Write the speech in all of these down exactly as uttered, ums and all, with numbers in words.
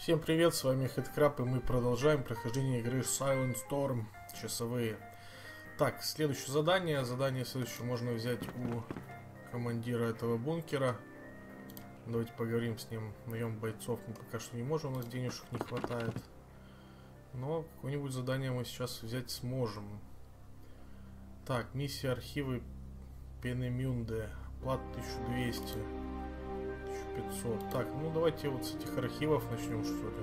Всем привет, с вами Headcrab, и мы продолжаем прохождение игры Silent Storm, часовые. Так, следующее задание. Задание следующее можно взять у командира этого бункера. Давайте поговорим с ним. Наем бойцов мы пока что не можем, у нас денежек не хватает. Но какое-нибудь задание мы сейчас взять сможем. Так, миссия архивы Пенемюнде. Плата тысяча двести. тысяча пятьсот. Так, ну давайте вот с этих архивов начнем, что ли.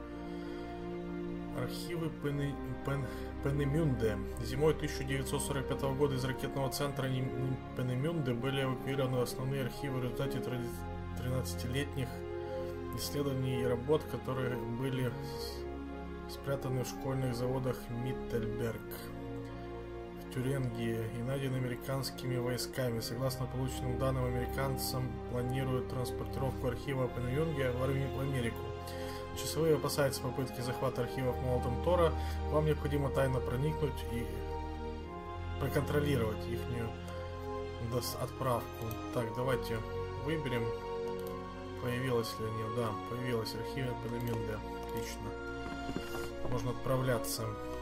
Архивы Пене... Пен... Пенемюнде. Зимой тысяча девятьсот сорок пятого года из ракетного центра Пенемюнде были эвакуированы основные архивы в результате тринадцатилетних исследований и работ, которые были спрятаны в школьных заводах Миттельберг в Тюрингии и найдены американскими войсками. Согласно полученным данным, американцам планируют транспортировку архива Пенемюнде в Америку. Часовые опасаются попытки захвата архивов молотом Тора. Вам необходимо тайно проникнуть и проконтролировать их отправку. Так, давайте выберем. Появилась ли они? Да, появилась архив Пенемюнде. Отлично. Можно отправляться.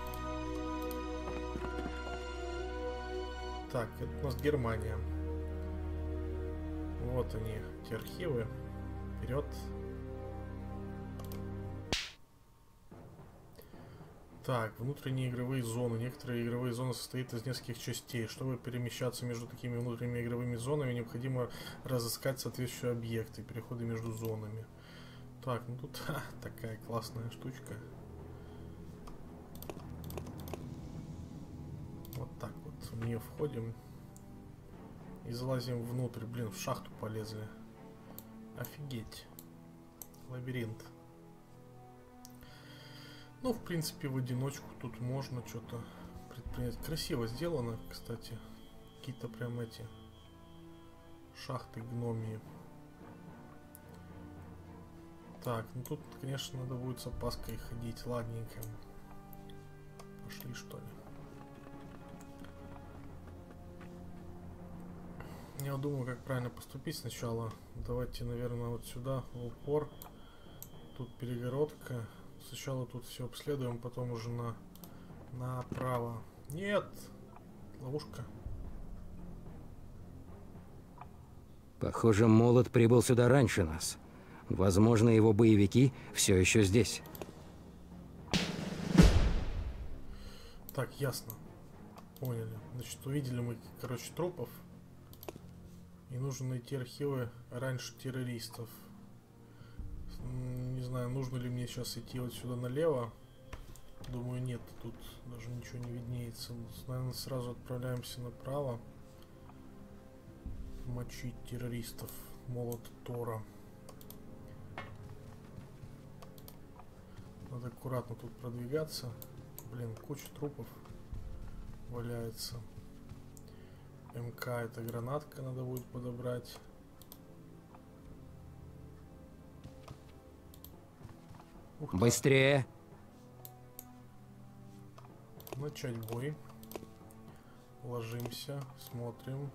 Так, это у нас Германия. Вот они, эти архивы. Вперед. Так, внутренние игровые зоны. Некоторые игровые зоны состоят из нескольких частей. Чтобы перемещаться между такими внутренними игровыми зонами, необходимо разыскать соответствующие объекты. Переходы между зонами. Так, ну тут ха, такая классная штучка. Вот так вот в нее входим. И залазим внутрь. Блин, в шахту полезли. Офигеть. Лабиринт. Ну, в принципе, в одиночку тут можно что-то предпринять. Красиво сделано, кстати. Какие-то прям эти шахты гномии. Так, ну тут, конечно, надо будет с опаской ходить. Ладненько. Пошли, что ли. Я думаю, как правильно поступить сначала. Давайте, наверное, вот сюда, в упор. Тут перегородка. Сначала тут все обследуем, потом уже на направо. Нет! Ловушка. Похоже, молот прибыл сюда раньше нас. Возможно, его боевики все еще здесь. Так, ясно. Поняли. Значит, увидели мы, короче, трупов. И нужно найти архивы раньше террористов. Не знаю, нужно ли мне сейчас идти вот сюда налево. Думаю, нет, тут даже ничего не виднеется. Наверное, сразу отправляемся направо. Мочить террористов. Молот Тора. Надо аккуратно тут продвигаться. Блин, куча трупов валяется. МК, это гранатка, надо будет подобрать. Быстрее! Начать бой. Ложимся, смотрим.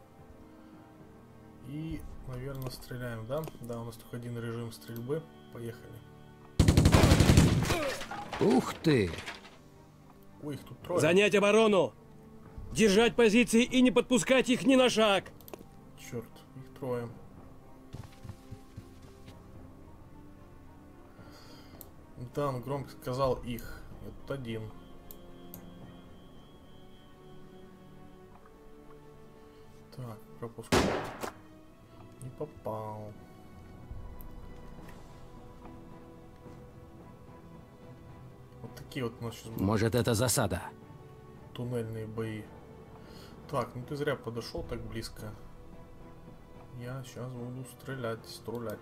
И, наверное, стреляем, да? Да, у нас только один режим стрельбы. Поехали. Ух ты! Ой, их тут трое. Занять оборону! Держать позиции и не подпускать их ни на шаг! Черт, их трое. Да, он громко сказал их. Это один. Так, пропуск. Не попал. Вот такие вот у нас сейчас будут. Может, это засада? Туннельные бои. Так, ну ты зря подошел так близко. Я сейчас буду стрелять, стрелять.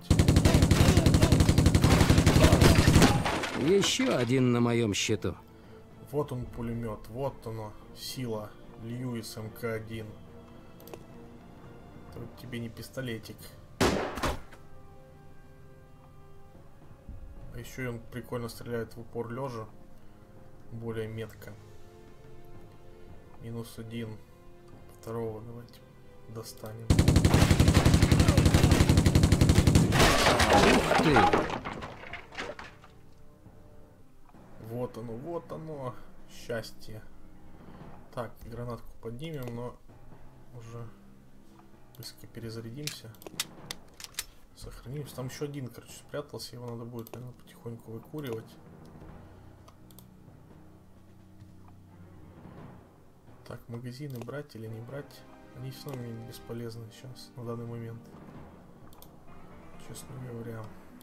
Еще один на моем счету. Вот он пулемет, вот оно, сила Льюис эм ка один. Тут тебе не пистолетик. А еще и он прикольно стреляет в упор лежа. Более метко. Минус один. Второго давайте достанем. Ух ты! Вот оно, вот оно. Счастье. Так, гранатку поднимем, но уже быстро перезарядимся. Сохранимся. Там еще один, короче, спрятался. Его надо будет, наверное, потихоньку выкуривать. Так, магазины брать или не брать? Они все равно мне бесполезны сейчас, на данный момент. Честно говоря.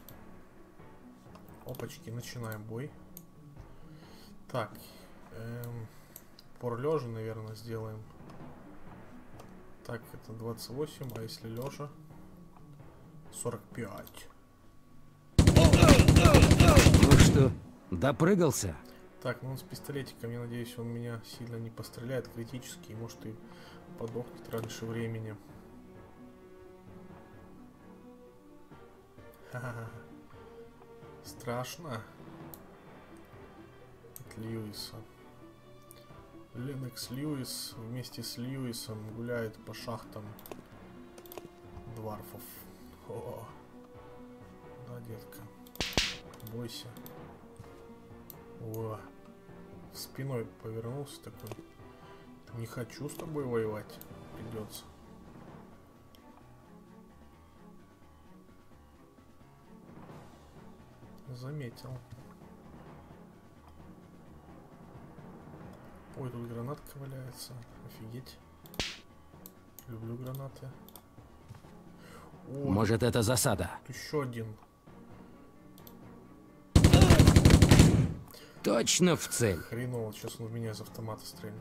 Опачки, начинаем бой. Так. Эм, пор лежа, наверное, сделаем. Так, это двадцать восемь, а если лежа? сорок пять. Ну что, допрыгался? Так, ну он с пистолетиком, я надеюсь, он меня сильно не постреляет критически, и может и подохнет раньше времени. Ха-ха-ха. Страшно. От Льюиса. Ленокс Льюис вместе с Льюисом гуляет по шахтам дварфов. О, да, детка. Бойся. О, спиной повернулся такой. Не хочу с тобой воевать. Придется. Заметил. Ой, тут гранатка валяется. Офигеть. Люблю гранаты. Ой, Может, это засада? тут еще один. Точно в цель. Хреново, сейчас он в меня из автомата стрельнет.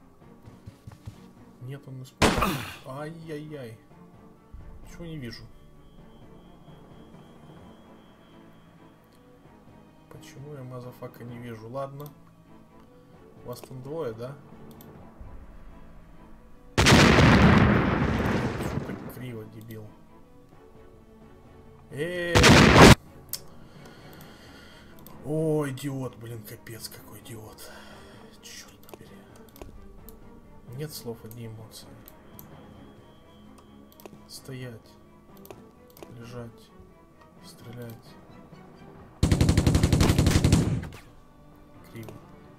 Нет, он не испугался. Ай-яй-яй. Чего не вижу? Почему я мазафака не вижу? Ладно. Вас там двое, да? Что так криво, дебил? Эй! О, идиот, блин, капец, какой идиот. Черт побери. Нет слов, одни эмоции. Стоять. Лежать. Стрелять. Криво.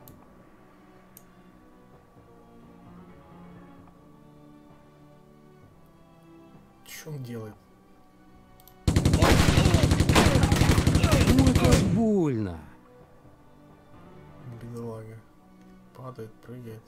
Что он делает? Ой, как больно. Бедолага. Падает, прыгает.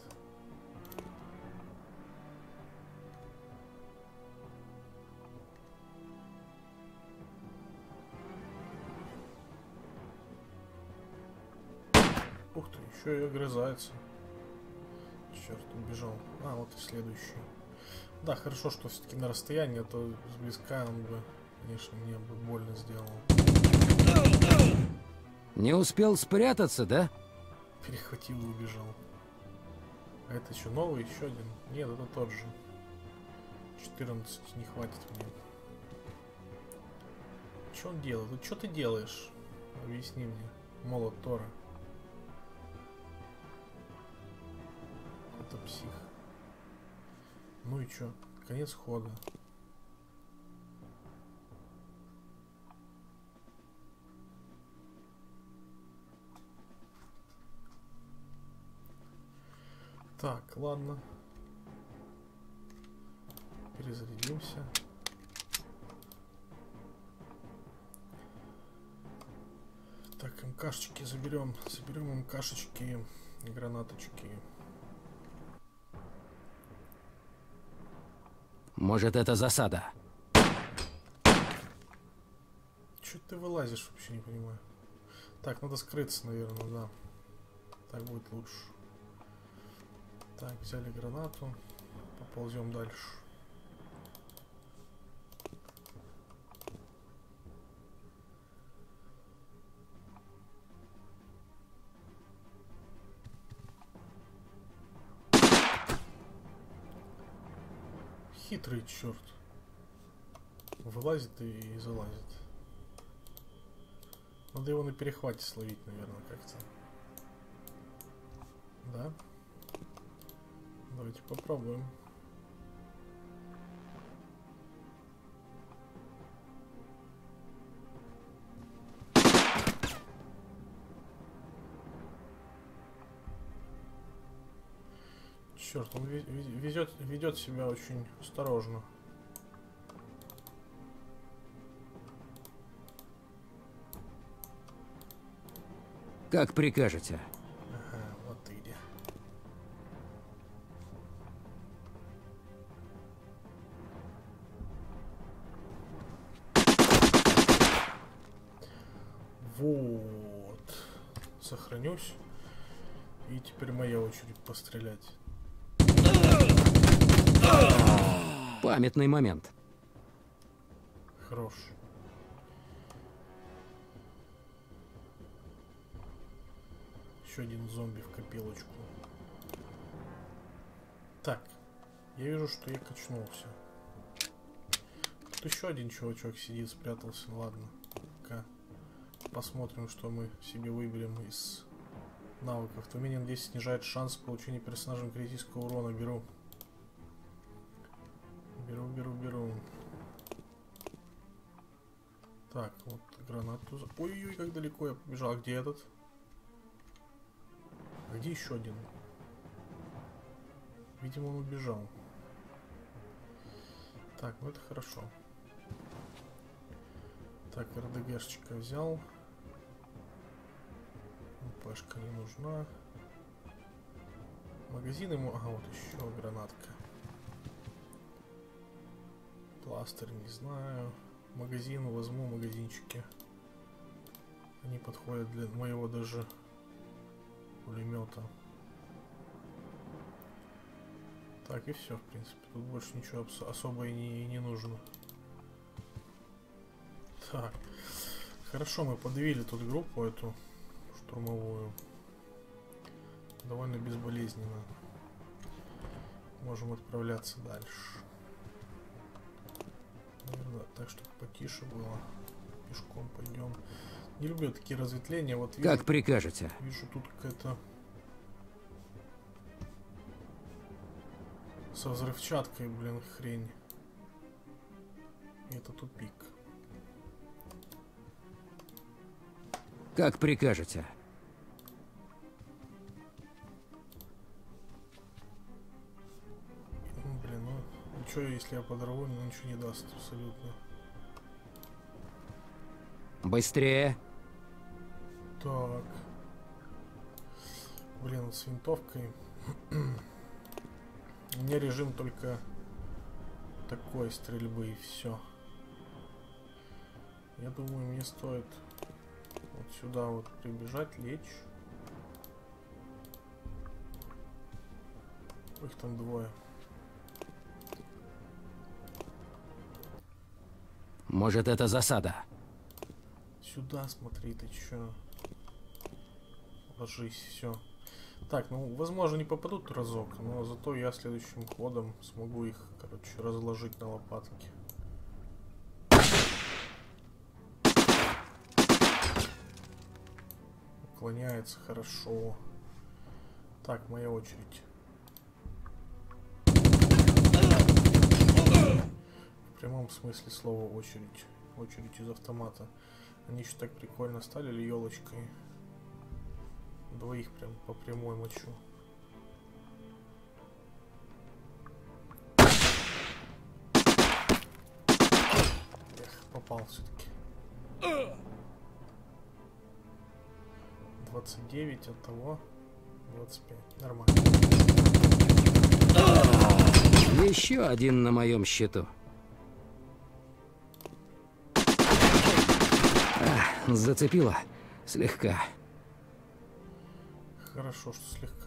Ух ты, еще и огрызается. Черт, убежал. А, вот и следующий. Да, хорошо, что все-таки на расстоянии, а то сблизка он бы, конечно, мне бы больно сделал. Не успел спрятаться, да? Перехватил и убежал. А это еще новый, еще один? Нет, это тот же. четырнадцать не хватит мне. Что он делает? Вот что ты делаешь? Объясни мне. Молот Тора. Это псих. Ну и чё? Конец хода. Так, ладно. Перезарядимся. Так, МКшечки заберем. Заберем МКшечки и гранаточки. Может, это засада? Чё ты вылазишь, вообще не понимаю. Так, надо скрыться, наверное, да. Так будет лучше. Так, взяли гранату. Поползем дальше. Хитрый черт. Вылазит и, и залазит. Надо его на перехвате словить, наверное, как-то. Да? Давайте попробуем. Черт, он везет, ведет себя очень осторожно. Как прикажете. Ага, вот ты где. Вот. Сохранюсь. И теперь моя очередь пострелять. Памятный момент. Хорош. Еще один зомби в копилочку. Так. Я вижу, что я качнулся. Тут еще один чувачок сидит, спрятался. Ладно. Пока посмотрим, что мы себе выберем из навыков. Туменин десять снижает шанс получения персонажем критического урона. Беру. Беру, беру, беру. Так, вот гранату. Ой-ой-ой, как далеко я побежал. А где этот? А где еще один? Видимо, он убежал. Так, ну это хорошо. Так, РДГшечка взял. Пшка не нужна. Магазин ему... Ага, вот еще гранатка. Пластырь, не знаю. Магазин возьму, магазинчики. Они подходят для моего даже пулемета. Так, и все, в принципе. Тут больше ничего особо и не, и не нужно. Так. Хорошо, мы подавили тут группу эту штурмовую. Довольно безболезненно. Можем отправляться дальше. Наверное, так, чтобы потише было. Пешком пойдем. Не люблю такие разветвления. Вот вижу, как прикажете. Вижу тут какая-то со взрывчаткой, блин, хрень. И это тупик. Как прикажете. Ну, блин, ну ничего, если я подорву, ну ничего не даст абсолютно. Быстрее. Так. Блин, с винтовкой. У меня режим только такой стрельбы и все. Я думаю, мне стоит вот сюда вот прибежать, лечь. Их там двое. Может, это засада? Сюда смотри, ты чё? Ложись, все. Так, ну, возможно, не попадут разок, но зато я следующим ходом смогу их, короче, разложить на лопатки. Уклоняется хорошо. Так, моя очередь. В прямом смысле слова очередь. Очередь из автомата. Они еще так прикольно стали елочкой. Двоих прям по прямой мочу. Эх, попал все-таки. двадцать девять от того. двадцать пять. Нормально. Еще один на моем счету. А, зацепило. Слегка. Хорошо, что слегка.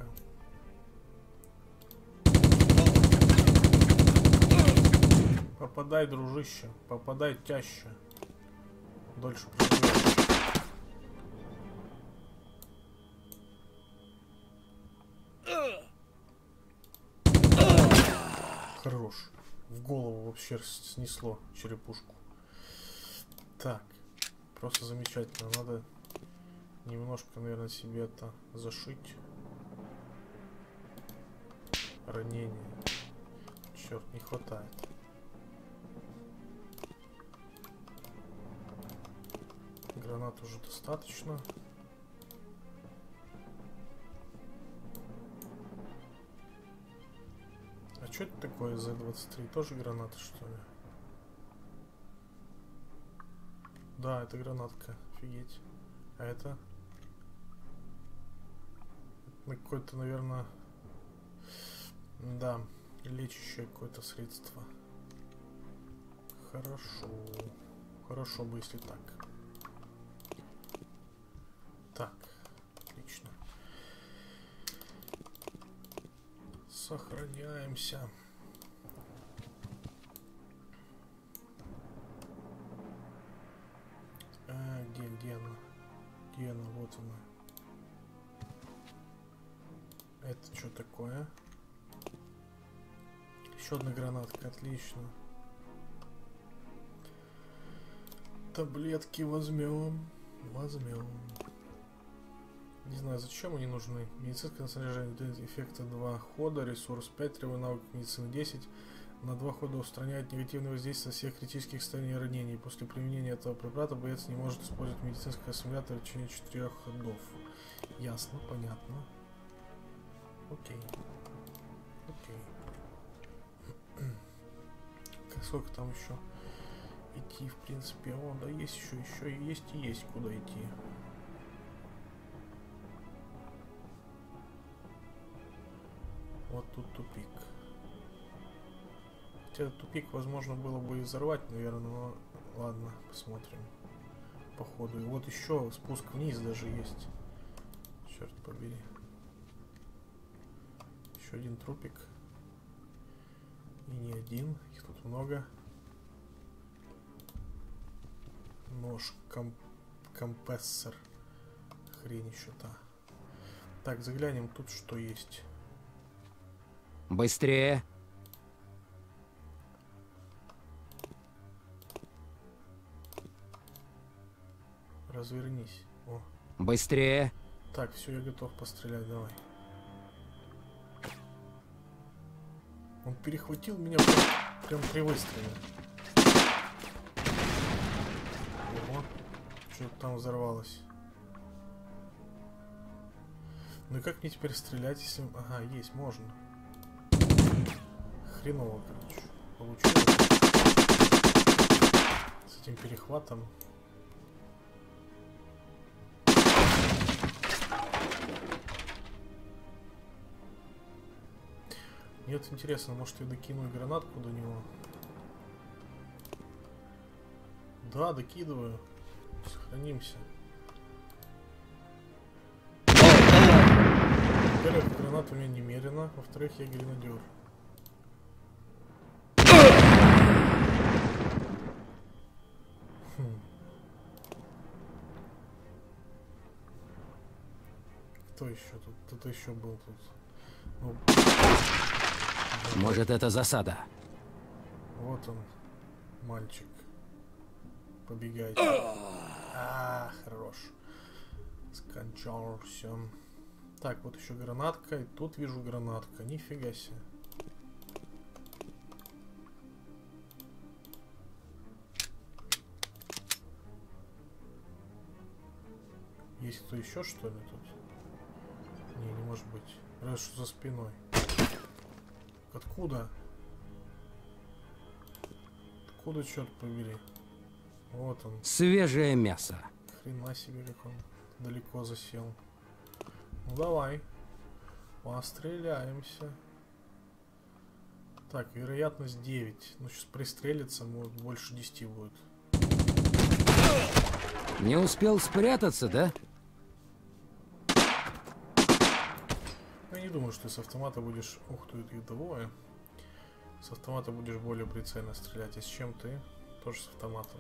Попадай, дружище. Попадай чаще. Дольше проживешь. Хорош. В голову вообще снесло черепушку. Так. Просто замечательно. Надо немножко, наверное, себе это зашить. Ранение. Черт, не хватает. Гранат уже достаточно. что это такое зэ двадцать три? Тоже граната, что ли? Да, это гранатка. Офигеть. А это? Это какое-то, наверное... Да, лечащее какое-то средство. Хорошо. Хорошо бы, если так. Так, отлично. Сохраняемся. А, где, где она? Где она? Вот она. Это что такое? Еще одна гранатка, отлично. Таблетки возьмем. Возьмем. Не знаю, зачем они нужны. Медицинское снаряжение эффекта два хода, ресурс пять, требует навык медицины десять. На два хода устраняет негативное воздействие всех критических состояний ранений. После применения этого препарата боец не может использовать медицинский аккумулятор в течение четырех ходов. Ясно, понятно. Окей. Окей. Как сколько там еще идти, в принципе? О, да есть еще, еще есть и есть куда идти. Вот тут тупик. Хотя тупик возможно было бы и взорвать, наверное, но ладно, посмотрим по ходу. И вот еще спуск вниз даже есть. Черт побери. Еще один трупик. И не один, их тут много. Нож, комп компрессор. Хрень еще та. Так, заглянем тут, что есть. Быстрее! Развернись. О. Быстрее! Так, все, я готов пострелять, давай. Он перехватил меня прям, прям при выстреле. Ого, что-то там взорвалось. Ну и как мне теперь стрелять, если... Ага, есть, можно. Хреново, короче. Получилось. С этим перехватом. Мне вот интересно, может я докину гранатку до него? Да, докидываю. Сохранимся. Во-первых, гранат у меня немерено. Во-вторых, я гренадер. Хм. Кто еще тут? Кто-то еще был тут. Ну... Может, это засада? Вот он, мальчик. Побегайте. А, хорош. Скончался. Так, вот еще гранатка. И тут вижу гранатка. Нифига себе. Есть кто еще, что ли, тут? Не, не может быть. Раз что за спиной. Откуда? Откуда, черт побери? Вот он. Свежее мясо. Хрена себе, как он далеко засел. Ну давай. Постреляемся. Так, вероятность девять. Ну сейчас пристрелится, может больше десяти будет. Не успел спрятаться, да? Я не думаю, что ты с автомата будешь... Ух ты, их двое. С автомата будешь более прицельно стрелять. И с чем ты? Тоже с автоматом.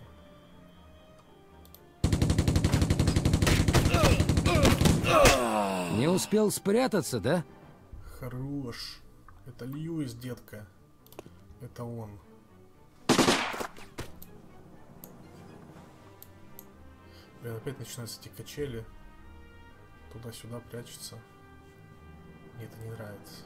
Не успел спрятаться, да? Хорош. Это Льюис, детка. Это он. Блин, опять начинаются эти качели. Туда-сюда прячется. Мне это не нравится.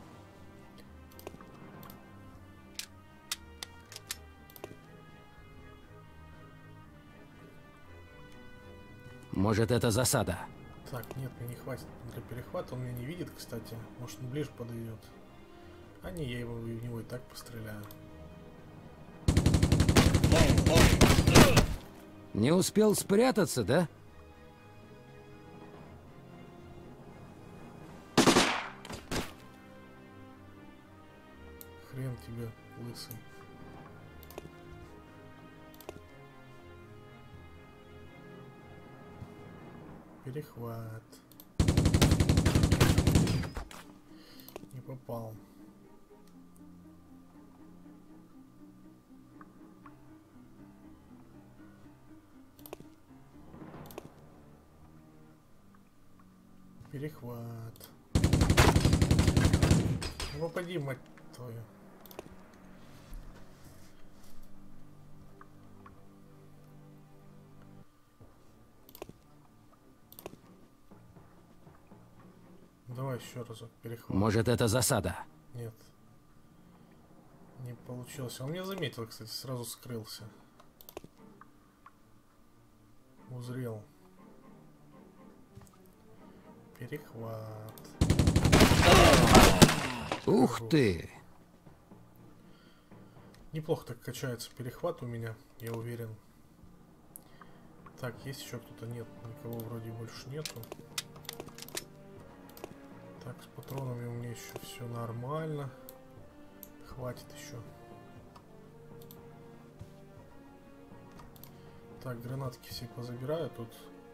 Может, это засада? Так, нет, мне не хватит для перехвата. Он меня не видит, кстати. Может, он ближе подойдет. А А не, я его, в него и так постреляю. Не успел спрятаться, да? Хрен тебе, лысый. Перехват. Не попал. Перехват. Ну попади, мать твою. Давай еще разок перехват. Может, это засада? Нет. Не получилось. Он меня заметил, кстати, сразу скрылся. Узрел. Перехват. Ух ты! Неплохо так качается перехват у меня, я уверен. Так, есть еще кто-то? Нет, никого вроде больше нету. Так, с патронами у меня еще все нормально. Хватит еще. Так, гранатки все позабираю тут.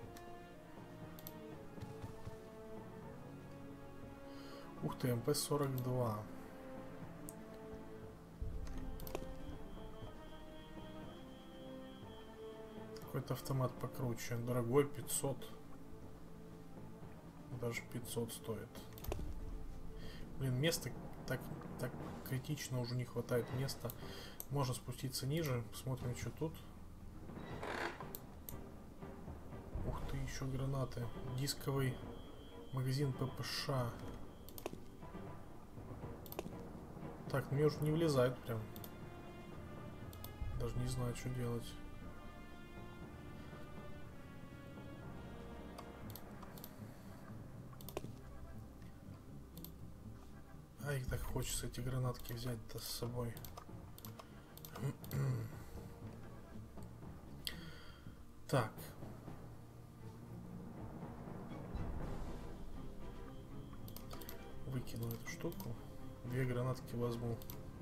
Ух ты, эм пэ сорок два. Какой-то автомат покруче. Дорогой, пятьсот. Даже пятьсот стоит. Блин, места так, так критично уже не хватает места. Можно спуститься ниже. Посмотрим, что тут. Ух ты, еще гранаты. Дисковый магазин пэ пэ ша. Так, мне уже не влезает прям. Даже не знаю, что делать. Ай, так хочется эти гранатки взять-то с собой. Так. Выкину эту штуку. Две гранатки возьму.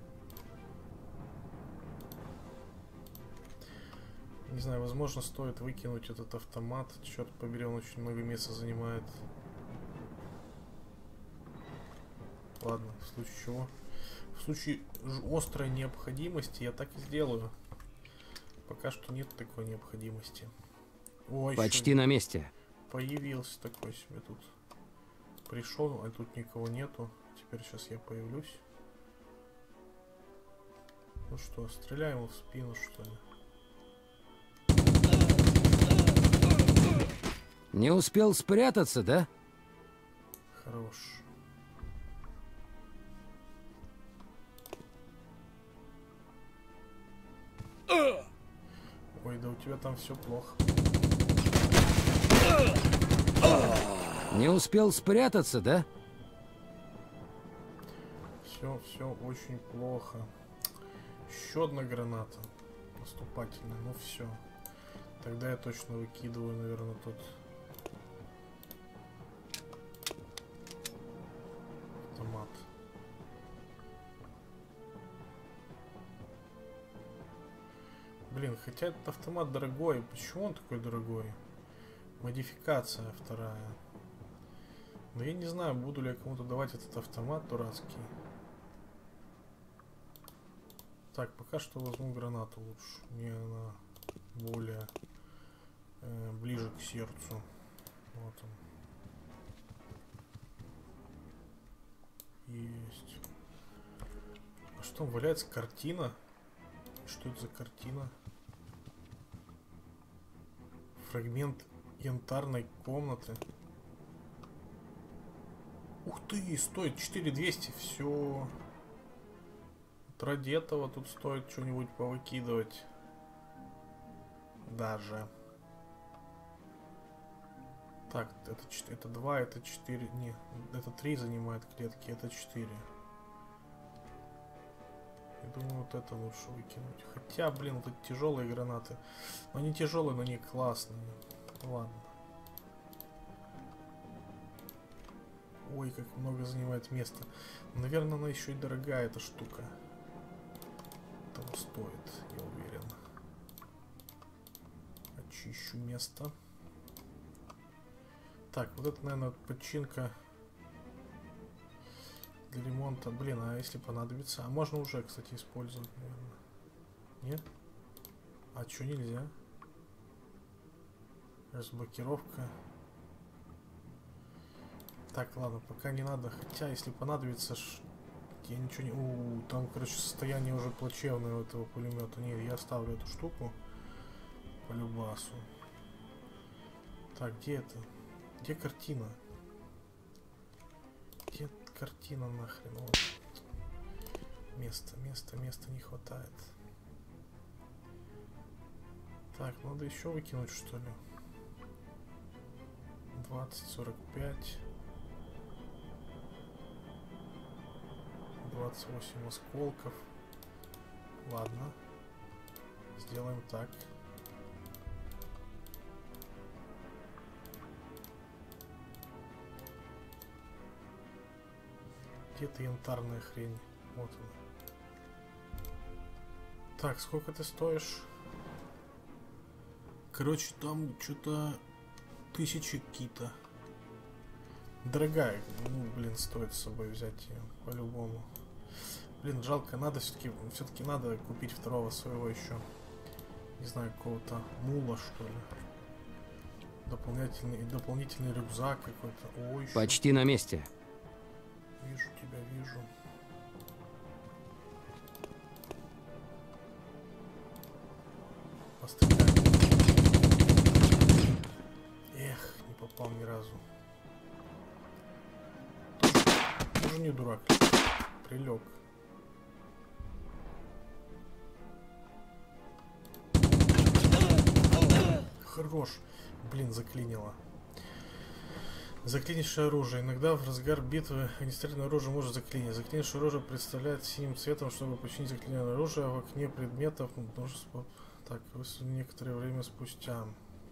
Не знаю, возможно, стоит выкинуть этот автомат. Черт побери, он очень много места занимает. Ладно, в случае чего? В случае острой необходимости я так и сделаю. Пока что нет такой необходимости. О, почти на месте. Появился такой себе тут. Пришел, а тут никого нету. Теперь сейчас я появлюсь. Ну что, стреляем в спину, что ли? Не успел спрятаться, да? Хорош. Ой, да у тебя там все плохо. Не успел спрятаться, да? Все, все очень плохо. Еще одна граната наступательная. Ну все. Тогда я точно выкидываю, наверное, тот автомат. Блин, хотя этот автомат дорогой. Почему он такой дорогой? Модификация вторая. Но я не знаю, буду ли я кому-то давать этот автомат дурацкий. Так, пока что возьму гранату лучше. Мне она более э, ближе к сердцу. Вот он. Есть. А что там валяется? Картина? Что это за картина? Фрагмент янтарной комнаты. Ух ты, стоит четыре тысячи двести. Все. Вот ради этого тут стоит что-нибудь повыкидывать. Даже. Так, это, это два, это четыре. Не, это три занимает клетки, это четыре. думаю, вот это лучше выкинуть. Хотя, блин, вот эти тяжелые гранаты. Но они тяжелые, но они классные. Ладно. Ой, как много занимает места. Наверное, она еще и дорогая, эта штука. Того стоит, я уверен. Очищу место. Так, вот это, наверное, починка для ремонта. Блин, а если понадобится? А можно уже, кстати, использовать, наверное. Нет? А что нельзя? Разблокировка. Так, ладно, пока не надо. Хотя, если понадобится, ш... я ничего не... У, там, короче, состояние уже плачевное у этого пулемета. Нет, я оставлю эту штуку по любасу. Так, где это? Где картина? Где картина нахрен? Вот. Место, место, места не хватает. Так, надо еще выкинуть, что ли? двадцать, сорок пять. двадцать восемь осколков. Ладно. Сделаем так. Где-то янтарная хрень. Вот она. Так, сколько ты стоишь? Короче, там что-то тысячи какие-то. Дорогая. Ну, блин, стоит с собой взять ее. По-любому. Блин, жалко, надо все-таки все-таки надо купить второго своего еще. Не знаю, какого-то мула, что ли. Дополнительный, дополнительный рюкзак какой-то. Ой, почти на месте. Вижу тебя, вижу. Постреляй. Эх, не попал ни разу. Тоже, тоже не дурак. Прилег. Хорош. Блин, заклинило. Заклинившее оружие. Иногда в разгар битвы огнестрельное оружие может заклинить. Заклинившее оружие представляет синим цветом, чтобы починить заклиненное оружие, а в окне предметов множество... Так, некоторое время спустя.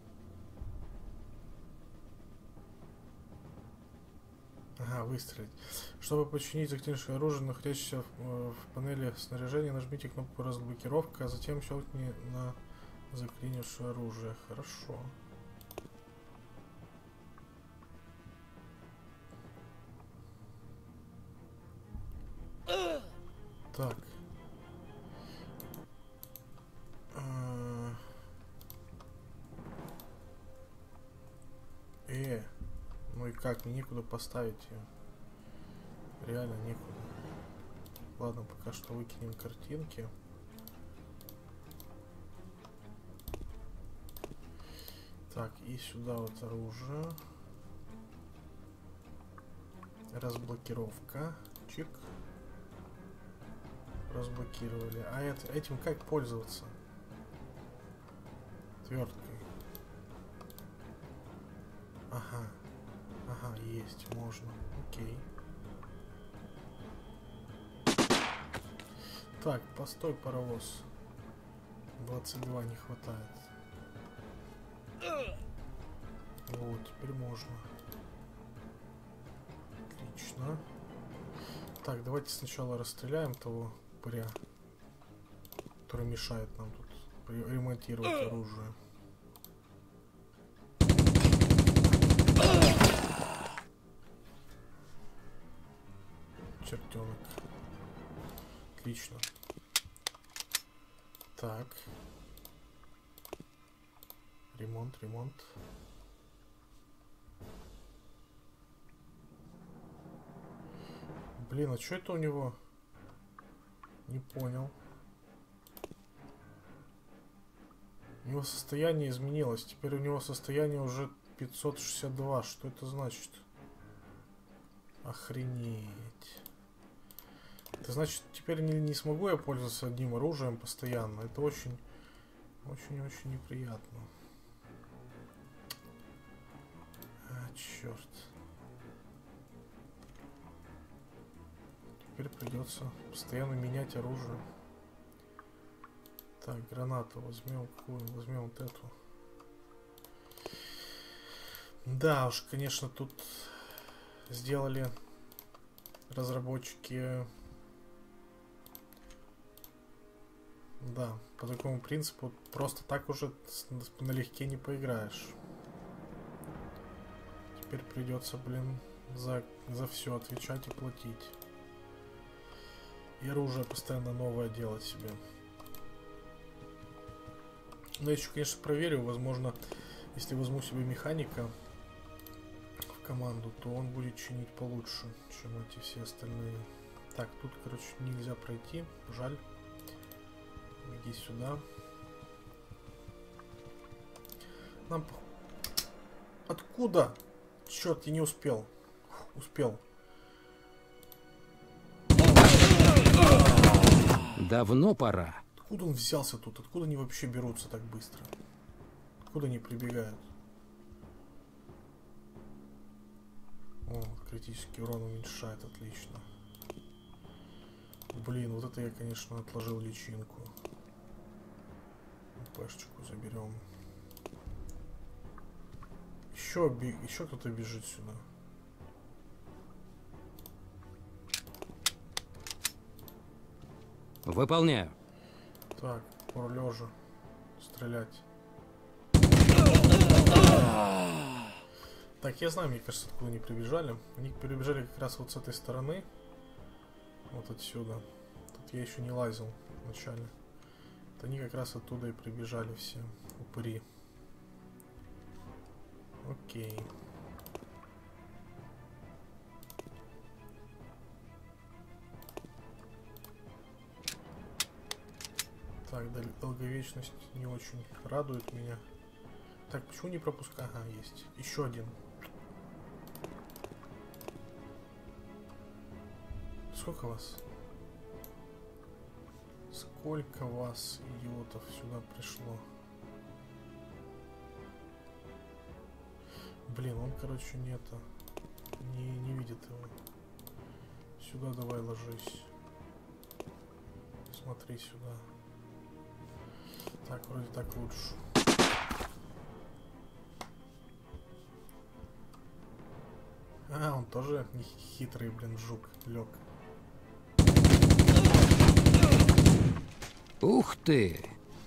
Ага, выстрелить. Чтобы починить заклинившее оружие, находящееся в, в панели снаряжения, нажмите кнопку разблокировка, а затем щелкни на заклинившее оружие. Хорошо. Так. Э, ну и как, мне некуда поставить ее. Реально некуда. Ладно, пока что выкинем картинки. Так, и сюда вот оружие. Разблокировка. Чик. Разблокировали. А это, этим как пользоваться? Твердкой. Ага. Ага, есть, можно. Окей. Так, постой, паровоз. двадцать два не хватает. Вот, теперь можно. Отлично. Так, давайте сначала расстреляем того упыря, который мешает нам тут ремонтировать оружие. Чертенок. Отлично. Так. Ремонт, ремонт. Блин, а что это у него? Не понял. У него состояние изменилось. Теперь у него состояние уже пятьсот шестьдесят два. Что это значит? Охренеть. Это значит, теперь не, не смогу я пользоваться одним оружием постоянно. Это очень, очень-очень неприятно. А, черт. Теперь придется постоянно менять оружие. Так, гранату возьмем. Какую? Возьмем вот эту. Да уж, конечно, тут сделали разработчики, да, по такому принципу просто так уже налегке не поиграешь. Теперь придется, блин, за, за все отвечать и платить. И оружие постоянно новое делать себе. Но я еще, конечно, проверю, возможно, если возьму себе механика в команду, то он будет чинить получше, чем эти все остальные. Так, тут, короче, нельзя пройти, жаль. Иди сюда. Нам... Откуда? Черт, я не успел. Успел. Давно пора. Откуда он взялся тут? Откуда они вообще берутся так быстро? Откуда они прибегают? О, критический урон уменьшает, отлично. Блин, вот это я, конечно, отложил личинку. Пэшечку заберем. Еще, еще кто-то бежит сюда. Выполняю. Так, пор лежа. Стрелять. Так, я знаю, мне кажется, откуда они прибежали. Они прибежали как раз вот с этой стороны. Вот отсюда. Тут я еще не лазил вначале. Вот они как раз оттуда и прибежали все. Упыри. Окей. Так, дол- долговечность не очень радует меня. Так, почему не пропускаю? Ага, есть. Еще один. Сколько вас? Сколько вас, идиотов, сюда пришло? Блин, он, короче, не это. Не, не видит его. Сюда давай ложись. Смотри сюда. Так, вроде так лучше. А, он тоже хитрый, блин, жук. Лег. Ух ты!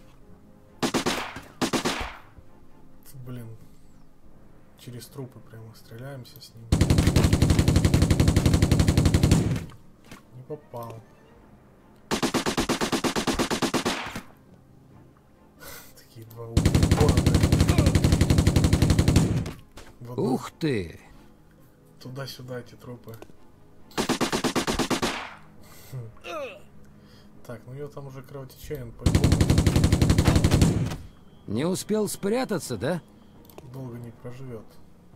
Блин. Через трупы прямо стреляемся с ним. Не попал. Такие два упора. Ух ты! Туда-сюда эти трупы. Хм. Так, ну у него там уже кровотечение, он по-любому Не успел спрятаться, да? долго не проживет.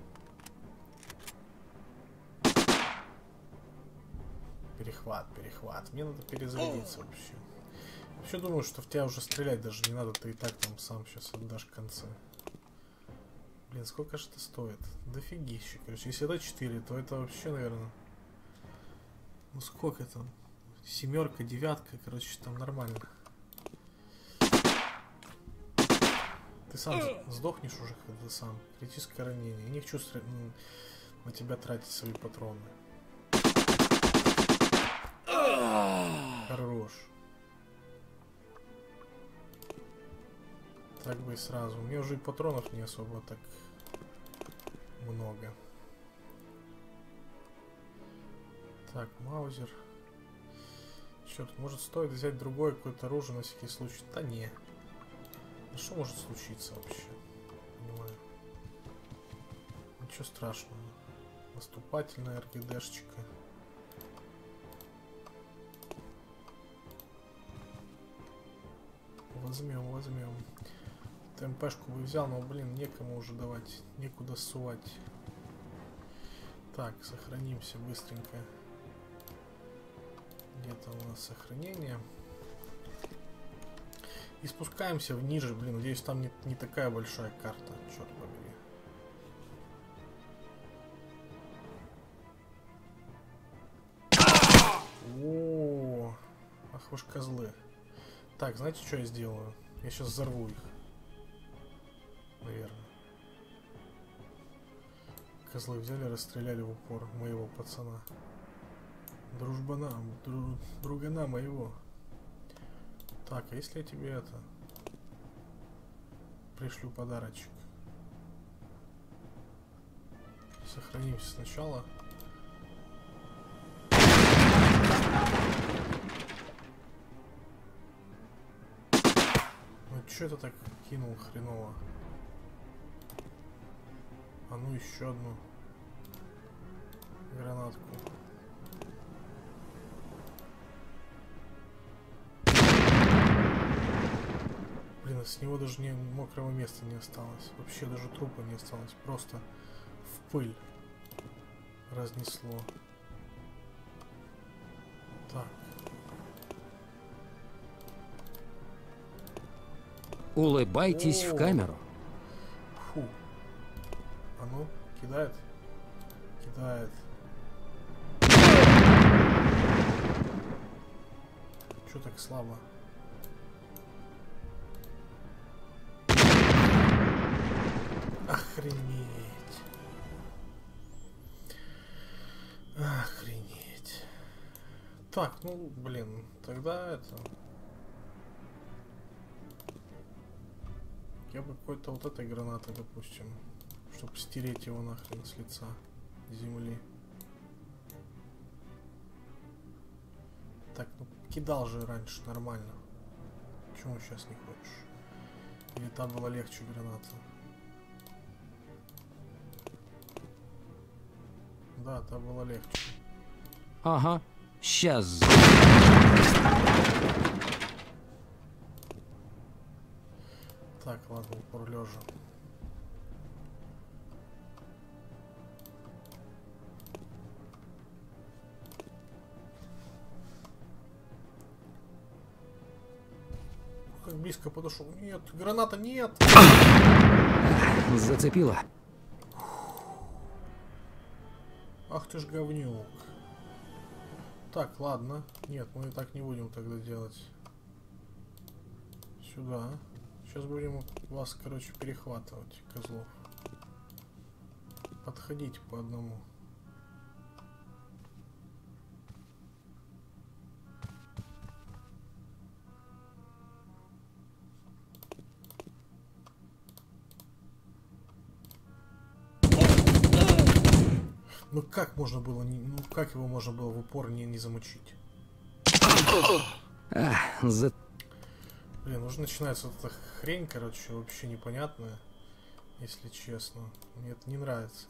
Перехват, перехват. Мне надо перезарядиться вообще. Вообще думаю, что в тебя уже стрелять даже не надо, ты и так там сам сейчас отдашь в конце. Блин, сколько же это стоит? Дофигища, короче. Если это четыре, то это вообще, наверное... Ну сколько там? Семерка, девятка, короче, там нормально. Ты сам сдохнешь уже, когда сам. Критическое ранение. Я не хочу на тебя тратить свои патроны. Хорош. Так бы и сразу. У меня уже и патронов не особо так много. Так, маузер. Черт, может стоит взять другое какое-то оружие на всякий случай? Да не. Да что может случиться вообще? Не понимаю. Ничего страшного. Наступательная РГДшечка. Возьмем, возьмем. ТМПшку бы взял, но, блин, некому уже давать. Некуда сувать. Так, сохранимся быстренько. Где-то у нас сохранение. И спускаемся вниже. Блин, надеюсь, там не, не такая большая карта. Черт побери. О, ах вы ж козлы. Так, знаете, что я сделаю? Я сейчас взорву их. Наверное. Козлы взяли, расстреляли в упор моего пацана. Дружбана, дру, другана моего. Так, а если я тебе это... пришлю подарочек? Сохранимся сначала. Ну чё это так кинул хреново? А ну еще одну гранатку. Блин, а с него даже не мокрого места не осталось. Вообще даже трупа не осталось. Просто в пыль разнесло. Так. Улыбайтесь О! в камеру. Фу. А ну, кидает. Кидает. Чё так слабо? Охренеть. Охренеть. Так, ну, блин, тогда это... Я бы какой-то вот этой гранатой, допустим, чтобы стереть его нахрен с лица земли. Так, ну кидал же раньше нормально. Почему сейчас не хочешь? Или там была легче граната? Да, там было легче. Ага, сейчас. Так, ладно, упор лежа. Как близко подошел. Нет, граната нет. Зацепила. Ах ты ж говнюк. Так, ладно. Нет, мы и так не будем тогда делать. Сюда. Сейчас будем вас, короче, перехватывать, козлов. Подходите по одному. Ну как можно было, не, ну как его можно было в упор не, не замучить? А, за... Блин, уже начинается вот эта хрень, короче, вообще непонятная, если честно. Мне это не нравится.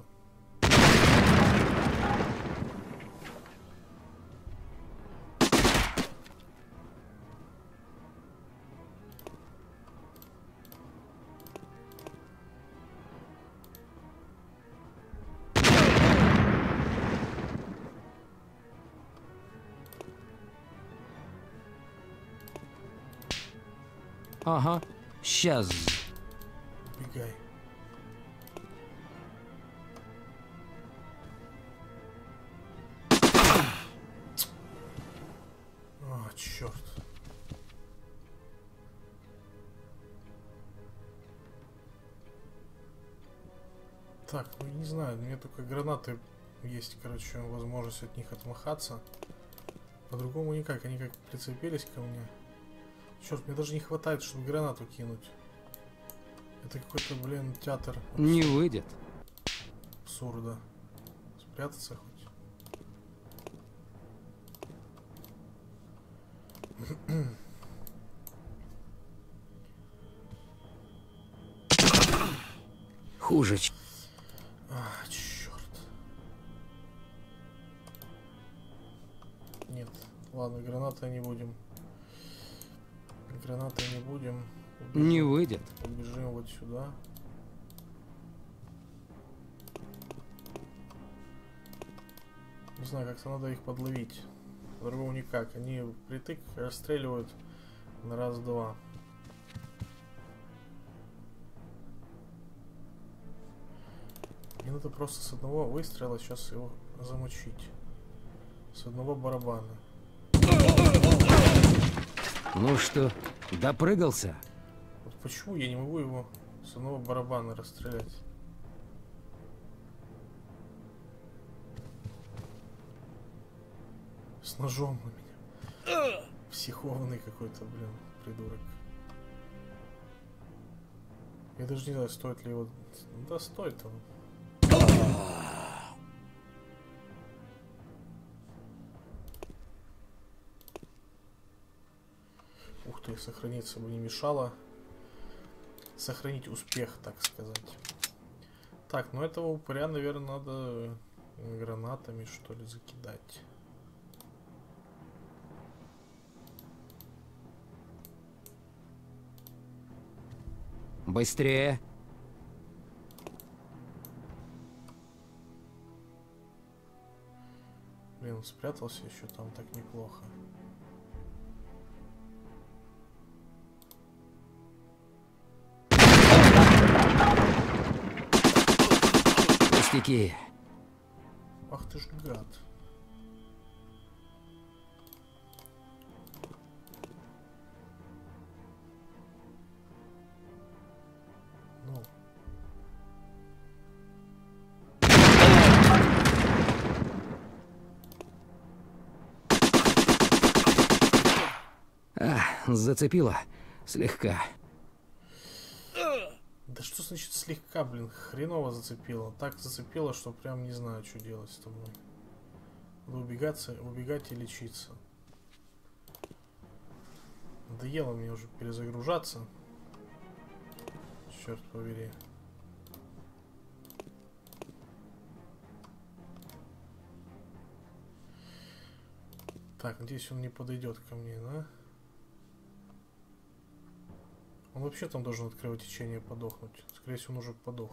Ага, сейчас. Убегай. А, черт. Так, ну не знаю, у меня только гранаты есть, короче, возможность от них отмахаться. По-другому никак, они как прицепились ко мне. Черт, мне даже не хватает, чтобы гранату кинуть. Это какой-то, блин, театр. Не выйдет. Абсурда. Спрятаться хоть. Хуже. А, черт. Нет. Ладно, гранаты не будем. Гранаты не будем. Убежим. Не выйдет. Убежим вот сюда. Не знаю, как-то надо их подловить. По-другому никак. Они притык расстреливают на раз-два. Мне надо просто с одного выстрела сейчас его замучить. С одного барабана. Ну что, допрыгался? Вот почему я не могу его с одного барабана расстрелять? С ножом на меня. Психованный какой-то, блин, придурок. Я даже не знаю, стоит ли его... Да, стоит он. Ух ты, сохраниться бы не мешало. Сохранить успех, так сказать. Так, ну этого упыря, наверное, надо гранатами, что ли, закидать. Быстрее! Блин, он спрятался еще там так неплохо. Пустяки. Ах ты ж гад. Ну. А, зацепило. Слегка. Да что значит слегка, блин, хреново зацепило. Так зацепило, что прям не знаю, что делать с тобой. Надо убегаться, убегать и лечиться. Надоело мне уже перезагружаться. Черт побери. Так, надеюсь, он не подойдет ко мне, да? Он вообще там должен от кровотечения подохнуть. Скорее всего, он уже подох.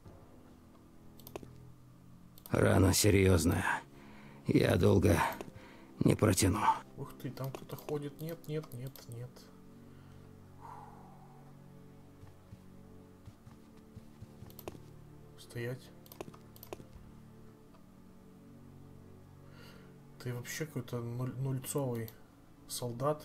Рана серьезная. Я долго не протяну. Ух ты, там кто-то ходит. Нет, нет, нет, нет. Стоять. Ты вообще какой-то нуль, нульцовый солдат.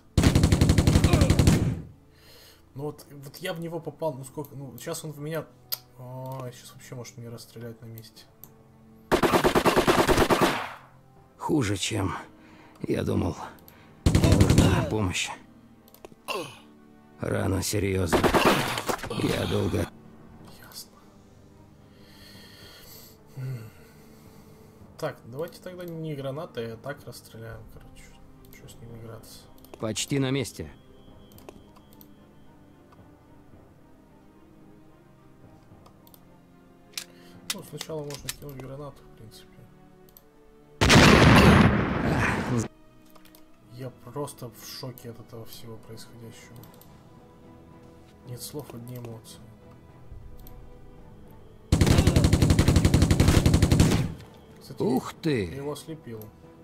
Ну вот, вот я в него попал, ну сколько, ну сейчас он в меня... О, сейчас вообще может меня расстрелять на месте. Хуже, чем я думал. Мне нужна помощь. Рана серьезная. Я долго... Ясно. Так, давайте тогда не гранаты, а так расстреляем, короче. Что с ним играться? Почти на месте. Ну, сначала можно кинуть гранату, в принципе. Я просто в шоке от этого всего происходящего. Нет слов, одни эмоции. Кстати, Ух ты! я его ослепил.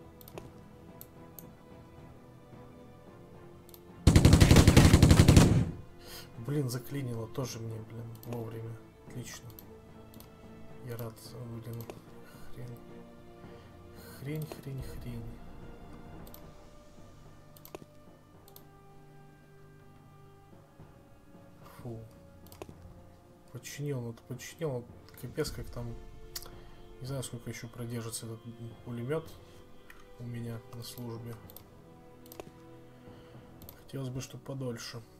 Блин, заклинило тоже мне, блин, вовремя. Отлично. Я рад, блин, хрень. Хрень, хрень, хрень. Фу. Починил, вот починил, капец, как там. Не знаю, сколько еще продержится этот пулемет у меня на службе. Хотелось бы, чтобы подольше.